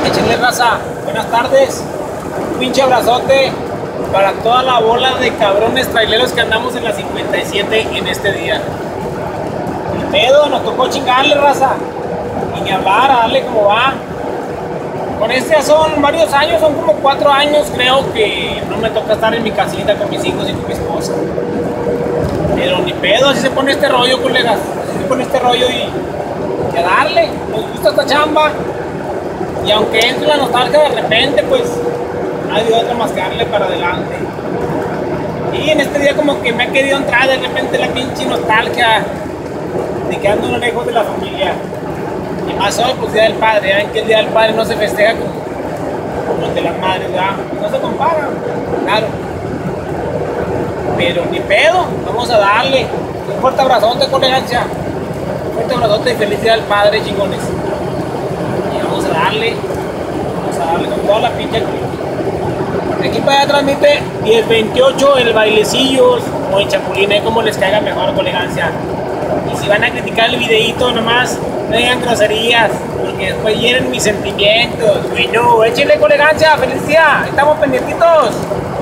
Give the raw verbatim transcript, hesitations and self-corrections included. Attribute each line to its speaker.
Speaker 1: Échenle, raza, buenas tardes. Un pinche abrazote para toda la bola de cabrones traileros que andamos en la cincuenta y siete en este día. El pedo, nos tocó chingarle, raza, y ni hablar, a darle como va. Con este ya son varios años, son como cuatro años creo que no me toca estar en mi casita con mis hijos y con mi esposa. Pero ni pedo, así se pone este rollo, colegas, así se pone este rollo y, y a darle, nos gusta esta chamba. Y aunque entre la nostalgia de repente, pues no hay de otra más que darle para adelante. Y en este día como que me ha querido entrar de repente la pinche nostalgia de que ando lejos de la familia. Y más hoy, pues Día del Padre, ¿eh? Que el Día del Padre no se festeja como, como el de las madres, ¿verdad? No se compara, claro. Pero ni pedo, vamos a darle. Un fuerte abrazote, colegancia. Un fuerte abrazote y feliz Día del Padre, chingones. Y vamos a darle, vamos a darle con toda la pinche. Aquí para allá transmite diez veintiocho el bailecillos o el chapulín, ¿eh? Como les caiga mejor, con elegancia. Y si van a criticar el videíto, nomás no digan groserías, porque después hieren mis sentimientos. Bueno, échenle con elegancia, feliz día, estamos pendientitos.